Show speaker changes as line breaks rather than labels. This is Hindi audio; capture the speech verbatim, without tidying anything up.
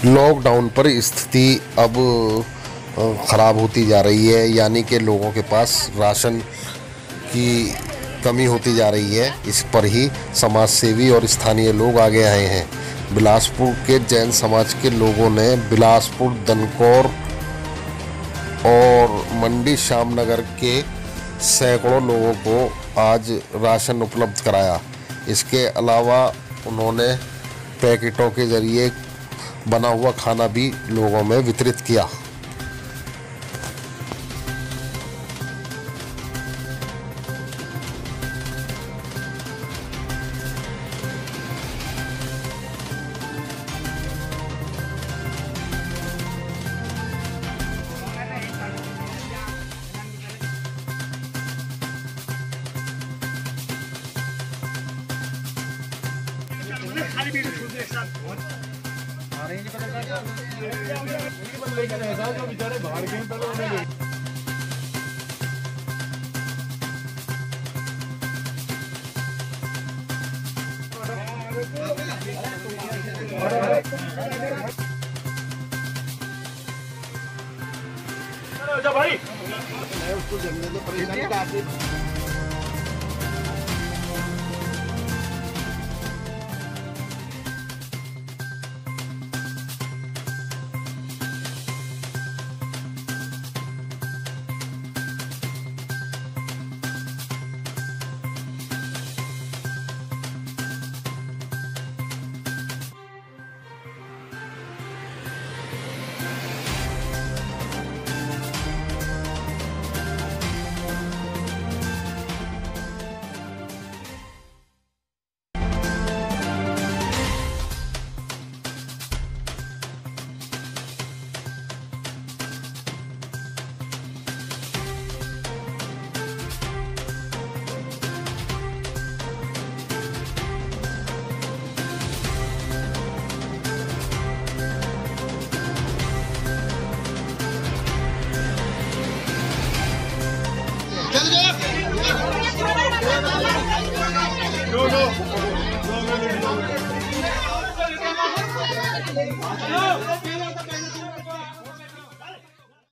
लॉकडाउन पर स्थिति अब ख़राब होती जा रही है, यानी कि लोगों के पास राशन की कमी होती जा रही है। इस पर ही समाज सेवी और स्थानीय लोग आगे आए हैं। बिलासपुर के जैन समाज के लोगों ने बिलासपुर, दनकौर और मंडी श्यामनगर के सैकड़ों लोगों को आज राशन उपलब्ध कराया। इसके अलावा उन्होंने पैकेटों के ज़रिए बना हुआ खाना भी लोगों में वितरित किया।
भाई उसको जमने तो परेशानी काफी